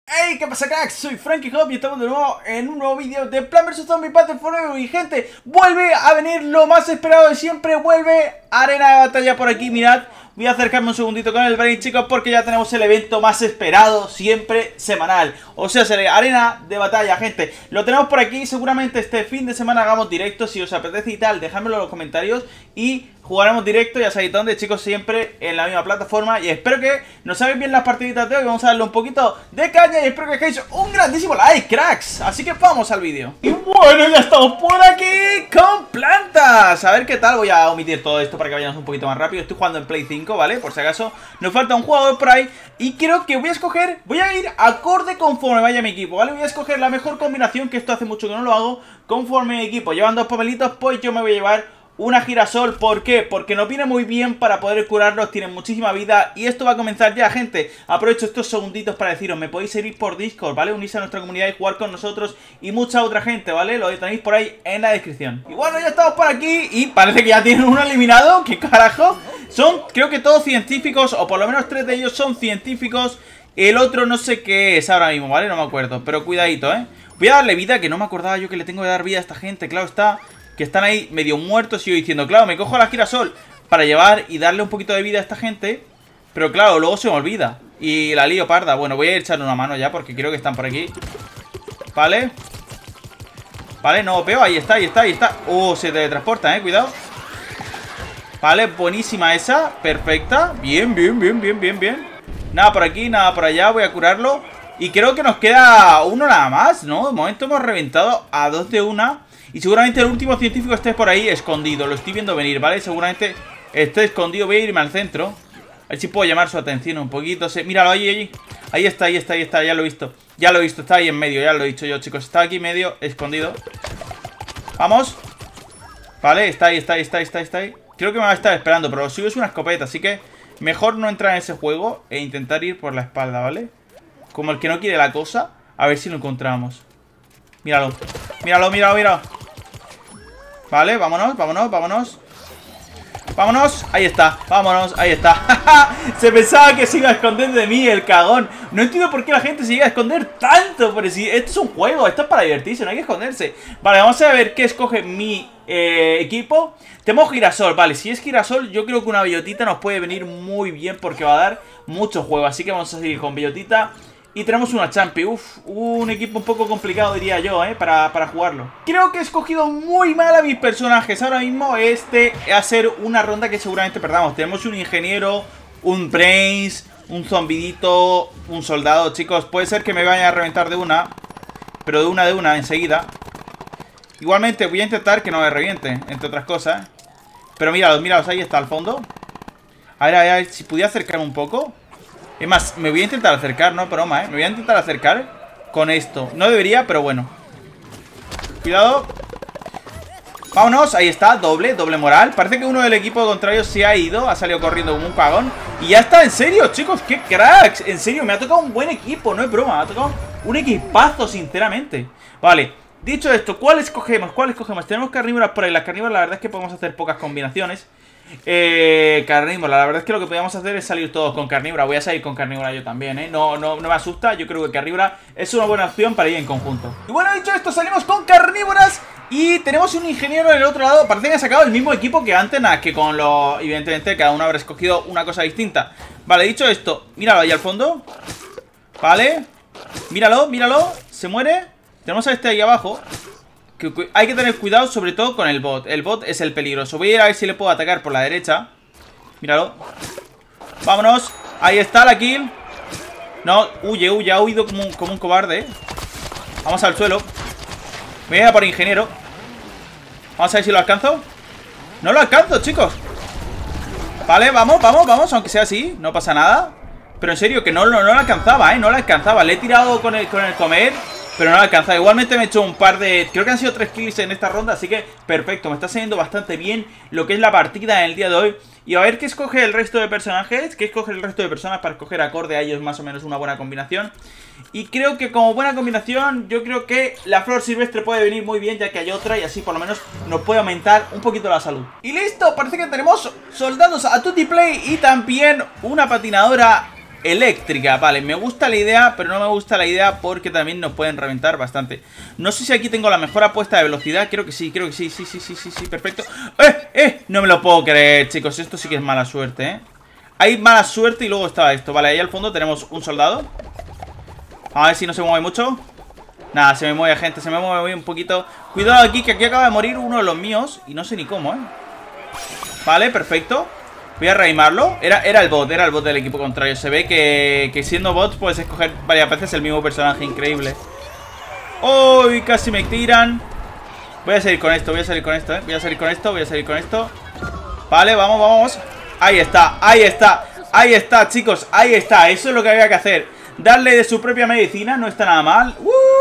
Hey, ¿qué pasa, cracks? Soy Frankie Hop y estamos de nuevo en un nuevo vídeo de Plants vs Zombies Battle Forever. Y gente, vuelve a venir lo más esperado de siempre. Vuelve Arena de Batalla por aquí, mirad. Voy a acercarme un segundito con el Brain, chicos, porque ya tenemos el evento más esperado siempre semanal. O sea, Arena de Batalla, gente. Lo tenemos por aquí, seguramente este fin de semana hagamos directo. Si os apetece y tal, dejádmelo en los comentarios y jugaremos directo, ya sabéis dónde, chicos, siempre en la misma plataforma. Y espero que nos hagáis bien las partiditas de hoy. Vamos a darle un poquito de caña y espero que dejéis un grandísimo like, cracks. Así que vamos al vídeo. Y bueno, ya estamos por aquí con plantas. A ver qué tal, voy a omitir todo esto para que vayamos un poquito más rápido. Estoy jugando en Play 5, ¿vale? Por si acaso nos falta un jugador por ahí. Y creo que voy a ir acorde conforme vaya mi equipo, ¿vale? Voy a escoger la mejor combinación, que esto hace mucho que no lo hago. Conforme mi equipo llevan dos papelitos, pues yo me voy a llevar una girasol. ¿Por qué? Porque nos viene muy bien para poder curarnos, tienen muchísima vida. Y esto va a comenzar ya, gente. Aprovecho estos segunditos para deciros, me podéis seguir por Discord, ¿vale? Unirse a nuestra comunidad y jugar con nosotros y mucha otra gente, ¿vale? Lo tenéis por ahí en la descripción. Y bueno, ya estamos por aquí y parece que ya tienen uno eliminado. ¿Qué carajo? Son, creo que todos científicos, o por lo menos 3 de ellos son científicos. El otro no sé qué es ahora mismo, ¿vale? No me acuerdo, pero cuidadito, ¿eh? Voy a darle vida, que no me acordaba yo que le tengo que dar vida a esta gente, claro está. Que están ahí medio muertos y yo diciendo, claro, me cojo la girasol para llevar y darle un poquito de vida a esta gente. Pero claro, luego se me olvida y la lío parda. Bueno, voy a ir echando una mano ya porque creo que están por aquí. Vale. Vale, no veo, ahí está, ahí está, ahí está. Oh, se teletransporta, cuidado. Vale, buenísima esa, perfecta. Bien, bien, bien, bien, bien, bien. Nada por aquí, nada por allá, voy a curarlo. Y creo que nos queda uno nada más, ¿no? De momento hemos reventado a 2 de una. Y seguramente el último científico esté por ahí escondido. Lo estoy viendo venir, ¿vale? Seguramente esté escondido. Voy a irme al centro. A ver si puedo llamar su atención un poquito. Míralo, ahí, ahí. Ahí está, ahí está, ahí está. Ya lo he visto. Ya lo he visto. Está ahí en medio. Ya lo he dicho yo, chicos. Está aquí en medio, escondido. Vamos. Vale, está ahí, está ahí, está ahí, está ahí, está ahí. Creo que me va a estar esperando, pero lo suyo es una escopeta. Así que mejor no entrar en ese juego e intentar ir por la espalda, ¿vale? Como el que no quiere la cosa. A ver si lo encontramos. Míralo. Míralo, míralo, míralo. Vale, vámonos, vámonos, vámonos. Vámonos, ahí está, vámonos, ahí está. Se pensaba que se iba a esconder de mí, el cagón. No entiendo por qué la gente se llega a esconder tanto. Pero si esto es un juego, esto es para divertirse, no hay que esconderse. Vale, vamos a ver qué escoge mi equipo. Tenemos girasol, vale, si es girasol yo creo que una bellotita nos puede venir muy bien porque va a dar mucho juego. Así que vamos a seguir con bellotita. Y tenemos una champi, un equipo un poco complicado diría yo, para jugarlo. Creo que he escogido muy mal a mis personajes. Ahora mismo va a ser una ronda que seguramente perdamos. Tenemos un ingeniero, un brains, un zombidito, un soldado. Chicos, puede ser que me vaya a reventar de una. Pero de una enseguida. Igualmente voy a intentar que no me reviente, entre otras cosas. Pero míralos, míralos, ahí está al fondo. A ver, si pudiera acercarme un poco. Es más, me voy a intentar acercar, no broma, me voy a intentar acercar con esto. No debería, pero bueno. Cuidado. Vámonos, ahí está, doble moral. Parece que uno del equipo contrario se ha ido. Ha salido corriendo como un cagón. Y ya está, en serio, chicos, qué cracks. En serio, me ha tocado un buen equipo, no es broma. Me ha tocado un equipazo, sinceramente. Vale, dicho esto, ¿cuál escogemos? ¿Cuál escogemos? Tenemos carnívoras por ahí. Las carnívoras la verdad es que podemos hacer pocas combinaciones. Carnívora, la verdad es que lo que podemos hacer es salir todos con carnívora. Voy a salir con carnívora yo también, No me asusta, yo creo que carnívora es una buena opción para ir en conjunto. Y bueno, dicho esto, salimos con carnívoras. Y tenemos un ingeniero en el otro lado. Parece que ha sacado el mismo equipo que antes, nada, que con lo... Evidentemente cada uno habrá escogido una cosa distinta. Vale, dicho esto, míralo ahí al fondo. Vale, míralo, míralo. Se muere. Tenemos a este ahí abajo. Hay que tener cuidado sobre todo con el bot. El bot es el peligroso. Voy a ir a ver si le puedo atacar por la derecha. Míralo. Vámonos. Ahí está la kill. No, huye, huye. Ha huido como un cobarde. Vamos al suelo. Me voy a ir por ingeniero. Vamos a ver si lo alcanzo. No lo alcanzo, chicos. Vale, vamos, vamos, vamos. Aunque sea así, no pasa nada. Pero en serio, que no lo alcanzaba, no lo alcanzaba. Le he tirado con el comer, pero no lo alcanza. Igualmente me he hecho un par de... Creo que han sido 3 kills en esta ronda. Así que perfecto, me está saliendo bastante bien lo que es la partida en el día de hoy. Y a ver qué escoge el resto de personajes. Qué escoge el resto de personas para escoger acorde a ellos más o menos una buena combinación. Y creo que como buena combinación, yo creo que la flor silvestre puede venir muy bien, ya que hay otra y así por lo menos nos puede aumentar un poquito la salud. Y listo, parece que tenemos soldados a tutti play y también una patinadora eléctrica. Vale, me gusta la idea, pero no me gusta la idea porque también nos pueden reventar bastante. No sé si aquí tengo la mejor apuesta de velocidad. Creo que sí, sí, perfecto. No me lo puedo creer, chicos. Esto sí que es mala suerte, Hay mala suerte y luego está esto. Vale, ahí al fondo tenemos un soldado. A ver si no se mueve mucho. Nada, se me mueve, gente, se me mueve un poquito. Cuidado aquí, que aquí acaba de morir uno de los míos. Y no sé ni cómo, Vale, perfecto. Voy a reanimarlo. Era el bot del equipo contrario. Se ve que siendo bot puedes escoger varias veces el mismo personaje, increíble. ¡Uy! Casi me tiran. Voy a salir con esto, Voy a salir con esto. Vale, vamos. Ahí está, chicos. Ahí está, eso es lo que había que hacer. Darle de su propia medicina, no está nada mal.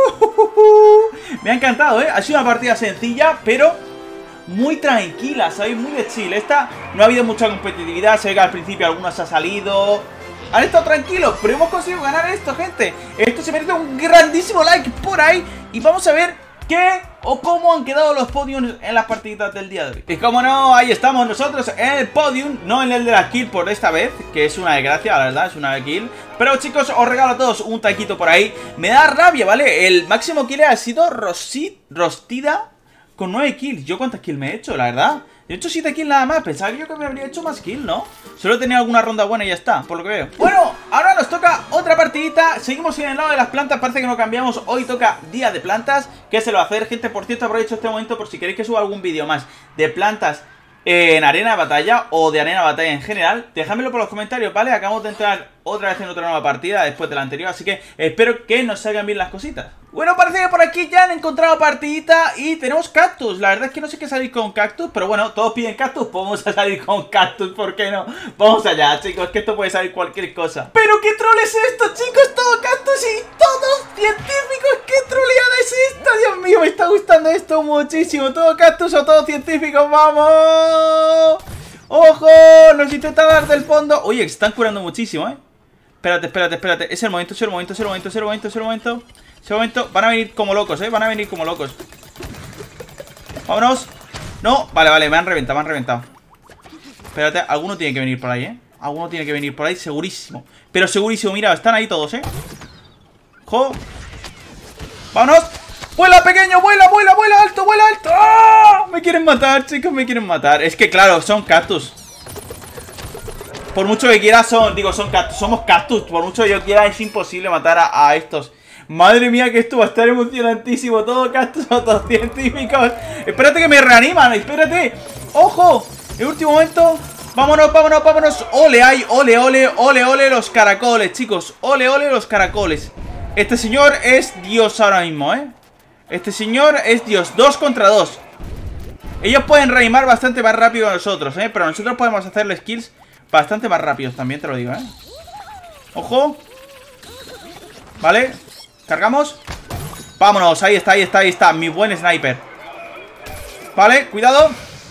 Me ha encantado, Ha sido una partida sencilla, pero muy tranquila, ¿sabéis? Muy de chill. Esta no ha habido mucha competitividad. Se ve que al principio algunos ha salido. Han estado tranquilos, pero hemos conseguido ganar esto, gente. Esto se merece un grandísimo like por ahí. Y vamos a ver qué o cómo han quedado los podiums en las partiditas del día de hoy. Y como no, ahí estamos nosotros en el podium, no en el de la kill por esta vez, que es una desgracia, la verdad, es una kill. Pero chicos, os regalo a todos un taquito por ahí. Me da rabia, ¿vale? El máximo kill ha sido Rostida con 9 kills. ¿Yo cuántas kills me he hecho, la verdad? He hecho 7 kills nada más. Pensaba que yo que me habría hecho más kills, ¿no? Solo tenía alguna ronda buena y ya está, por lo que veo. Bueno, ahora nos toca otra partidita. Seguimos en el lado de las plantas, parece que no cambiamos. Hoy toca día de plantas. ¿Qué se lo va a hacer, gente? Por cierto, aprovecho este momento por si queréis que suba algún vídeo más de plantas en arena de batalla o de arena de batalla en general. Dejádmelo por los comentarios, ¿vale? Acabamos de entrar otra vez en otra nueva partida después de la anterior, así que espero que nos salgan bien las cositas. Bueno, parece que por aquí ya han encontrado partidita y tenemos cactus. La verdad es que no sé qué salir con cactus, pero bueno, todos piden cactus, pues vamos a salir con cactus, ¿por qué no? Vamos allá, chicos, que esto puede salir cualquier cosa. ¿Pero qué troll es esto, chicos? Todo cactus y todos científicos. ¿Qué troleada es esta? Dios mío, me está gustando esto muchísimo. Todo cactus o todo científicos, ¡vamos! ¡Ojo! Nos intenta dar del fondo. Oye, se están curando muchísimo, Espérate. Es el momento. Van a venir como locos, Van a venir como locos. Vámonos. No, vale, me han reventado. Espérate, alguno tiene que venir por ahí, Alguno tiene que venir por ahí, segurísimo. Pero segurísimo, mira, están ahí todos, ¡Jo! ¡Vámonos! ¡Vuela, pequeño! ¡Vuela alto! ¡Ah! Me quieren matar, chicos, me quieren matar. Es que claro, son cactus. Por mucho que quiera son cactus, somos cactus. Por mucho que yo quiera es imposible matar a estos. Madre mía, que esto va a estar emocionantísimo. Todo cactus o todos científicos. Espérate que me reaniman, espérate. ¡Ojo! En último momento. Vámonos. Ole los caracoles, chicos. Ole los caracoles. Este señor es Dios ahora mismo, Este señor es Dios. 2 contra 2. Ellos pueden reanimar bastante más rápido que nosotros, pero nosotros podemos hacerles kills bastante más rápidos también, te lo digo, Ojo. Vale. Cargamos. Vámonos, ahí está. Mi buen sniper. Vale, cuidado.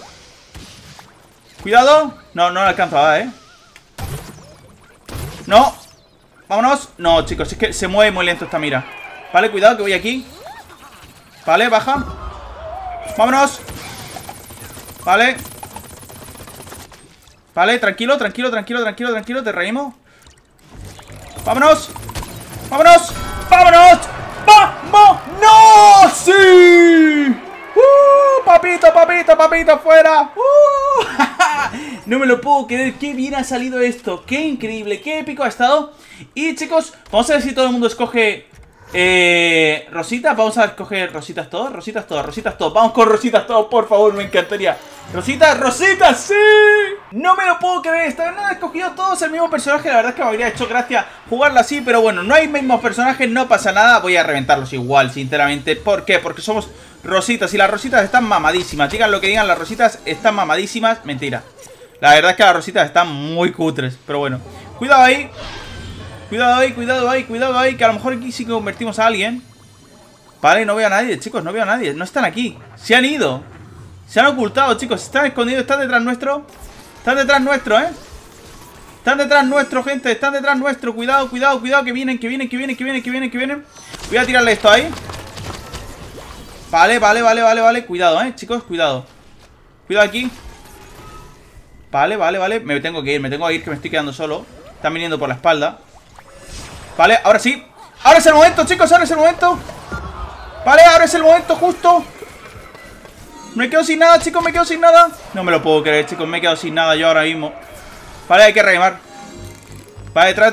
No le alcanzo a dar, No. Vámonos. No, chicos, es que se mueve muy lento esta mira. Vale, cuidado que voy aquí. Vale, baja. Vámonos. Vale, tranquilo, te reímos. ¡Vámonos! ¡Vámonos! ¡No! ¡Sí! ¡Papito, fuera! No me lo puedo creer, qué bien ha salido esto. Qué increíble, qué épico ha estado. Y chicos, vamos a ver si todo el mundo escoge rositas. Vamos a escoger rositas todos. Vamos con rositas todos, por favor, me encantaría. Rositas, sí. No me lo puedo creer, esta vez no han escogido todos el mismo personaje. La verdad es que me habría hecho gracia jugarlo así, pero bueno, no hay mismos personajes, no pasa nada. Voy a reventarlos igual, sinceramente. ¿Por qué? Porque somos rositas y las rositas están mamadísimas. Digan lo que digan, las rositas están mamadísimas. Mentira, la verdad es que las rositas están muy cutres, pero bueno. Cuidado ahí, que a lo mejor aquí sí que convertimos a alguien. Vale, no veo a nadie, chicos, no están aquí, se han ido. Se han ocultado, chicos, están escondidos, están detrás nuestro. Están detrás nuestro, gente, están detrás nuestro. Cuidado, que vienen. Voy a tirarle esto ahí. Vale, cuidado, chicos, cuidado. Cuidado aquí. Vale, me tengo que ir, que me estoy quedando solo. Están viniendo por la espalda. Vale, ahora sí. Ahora es el momento, chicos, ahora es el momento. Vale, ahora es el momento justo. Me quedo sin nada, chicos, me quedo sin nada. No me lo puedo creer, chicos, me he quedado sin nada yo ahora mismo. Vale, hay que reanimar. Vale, detrás.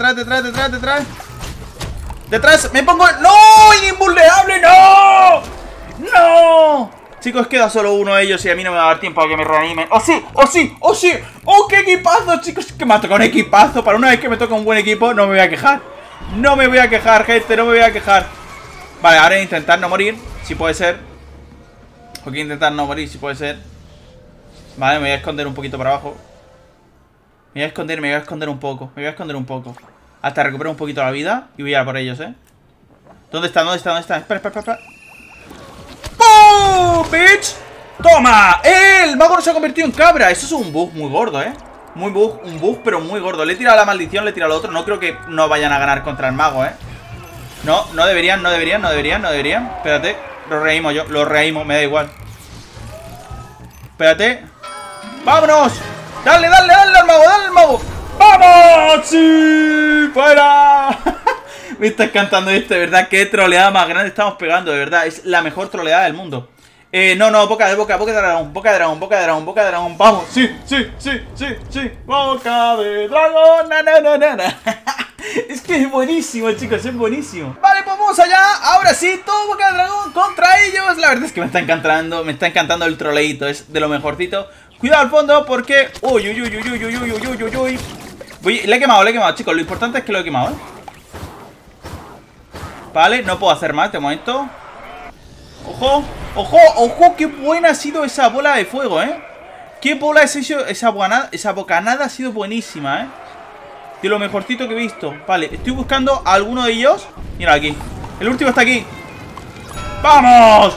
Detrás, me pongo... ¡No! ¡Invulnerable! ¡No! ¡No! Chicos, queda solo uno de ellos y a mí no me va a dar tiempo a que me reanimen. ¡Oh, sí! ¡Oh, sí! ¡Oh, sí! ¡Oh, qué equipazo, chicos! Que me ha tocado un equipazo. Para una vez que me toca un buen equipo, no me voy a quejar. No me voy a quejar, gente, no me voy a quejar. Vale, ahora intentar no morir, si puede ser. Voy a intentar no morir, si puede ser. Vale, me voy a esconder un poquito para abajo. Me voy a esconder un poco. Hasta recuperar un poquito la vida. Y voy a ir a por ellos, ¿Dónde están? Espera. ¡Boom, bitch! ¡Toma! El mago no se ha convertido en cabra. Eso es un bug muy gordo, un bug, pero muy gordo. Le he tirado la maldición, le he tirado lo otro. No creo que no vayan a ganar contra el mago, No deberían. Espérate, lo reímos, me da igual. Espérate. ¡Vámonos! ¡Dale al mago! ¡Vamos! ¡Sí! ¡Fuera! Me está encantando esto, de verdad. Qué troleada más grande estamos pegando, de verdad. Es la mejor troleada del mundo. No, boca de dragón. Vamos, sí. Boca de dragón. Es que es buenísimo, chicos, es buenísimo. Vale, pues vamos allá. Ahora sí, todo boca de dragón contra ellos. La verdad es que me está encantando el troleíto. Es de lo mejorcito. Cuidado al fondo porque... Uy. Le he quemado, chicos. Lo importante es que lo he quemado, Vale, no puedo hacer más de momento. Ojo, qué buena ha sido esa bola de fuego, Qué bola es eso, esa bocanada ha sido buenísima, De lo mejorcito que he visto. Vale, estoy buscando a alguno de ellos. Mira aquí, el último está aquí. ¡Vamos!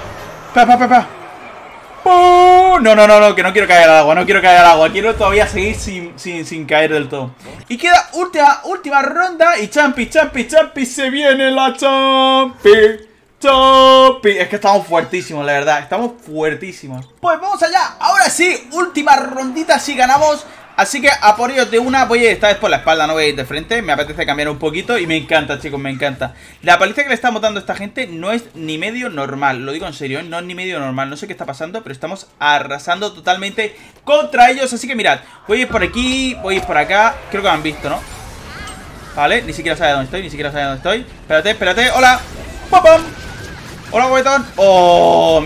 No, que no quiero caer al agua, Quiero todavía seguir sin caer del todo. Y queda última ronda. Y Champi, se viene la Champi. Es que estamos fuertísimos, la verdad. Estamos fuertísimos. Pues vamos allá. Ahora sí, última rondita si ganamos. Así que a por ellos de una. Voy a ir esta vez por la espalda, no voy a ir de frente. Me apetece cambiar un poquito y me encanta, chicos, me encanta. La paliza que le estamos dando a esta gente no es ni medio normal. Lo digo en serio, no es ni medio normal. No sé qué está pasando, pero estamos arrasando totalmente contra ellos. Así que mirad, voy a ir por aquí, voy a ir por acá. Creo que me han visto, ¿no? Vale, ni siquiera sabe dónde estoy, Espérate, hola. ¡Pam! Hola, guapetón. ¡Oh! ¡Oh!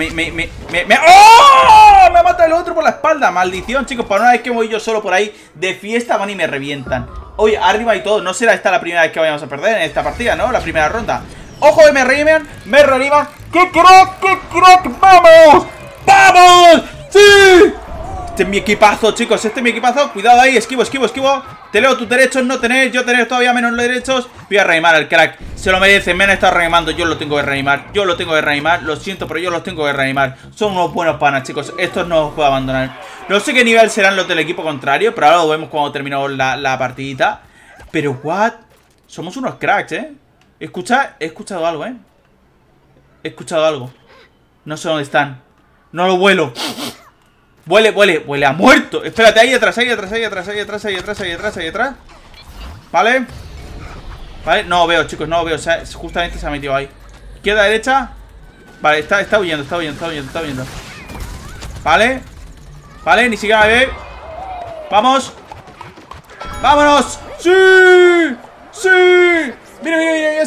Me ha matado el otro por la espalda. Maldición, chicos. Para una vez que voy yo solo por ahí de fiesta van y me revientan. Oye, arriba y todo. No será esta la primera vez que vayamos a perder en esta partida, ¿no? La primera ronda. ¡Ojo! Me reaniman. ¡Qué crack! ¡Vamos! ¡Sí! Este es mi equipazo, chicos. Cuidado ahí. Esquivo. Te leo tus derechos, no tener. Yo tener todavía menos derechos. Voy a reanimar al crack. Se lo merecen, me han estado reanimando. Yo lo tengo que reanimar. Lo siento, pero yo los tengo que reanimar. Son unos buenos panas, chicos. Estos no los puedo abandonar. No sé qué nivel serán los del equipo contrario, pero ahora lo vemos cuando terminamos la partidita. Pero, what? Somos unos cracks, He escuchado algo, He escuchado algo. No sé dónde están. No lo vuelo. Huele a muerto. Espérate, ahí atrás. Vale, no lo veo, chicos, O sea, justamente se ha metido ahí. Izquierda, derecha. Vale, está huyendo. Vale, ni siquiera me ve. Vámonos. Sí. Mira.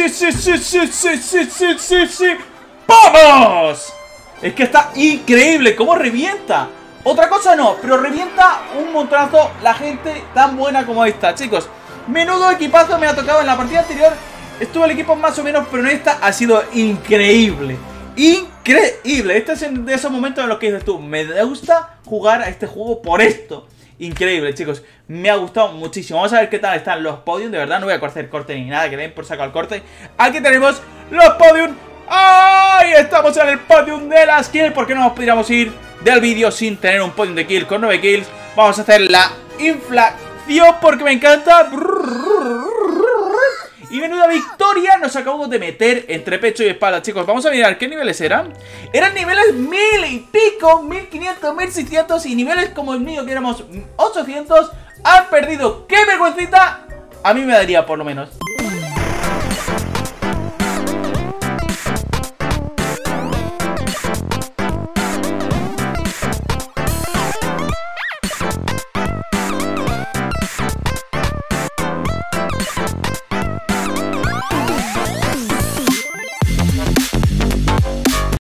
Sí. ¡Vamos! Es que está increíble, cómo revienta. Otra cosa no, pero revienta un montonazo la gente tan buena como esta, chicos. Menudo equipazo me ha tocado en la partida anterior. Estuvo el equipo más o menos, pero en esta ha sido increíble. Este es de esos momentos en los que dices tú, me gusta jugar a este juego por esto. Increíble, chicos, me ha gustado muchísimo. Vamos a ver qué tal están los podiums. De verdad, no voy a hacer corte ni nada, que den por saco al corte. Aquí tenemos los podiums. ¡Ay! Estamos en el podium de las kills. ¿Por qué no nos podríamos ir del vídeo sin tener un podium de kill con 9 kills? Vamos a hacer la inflación porque me encanta. Y menuda victoria nos acabamos de meter entre pecho y espalda, chicos. Vamos a mirar qué niveles eran. Eran niveles 1000 y pico, 1500, 1600. Y niveles como el mío que éramos 800. Han perdido. ¡Qué vergüencita! A mí me daría por lo menos.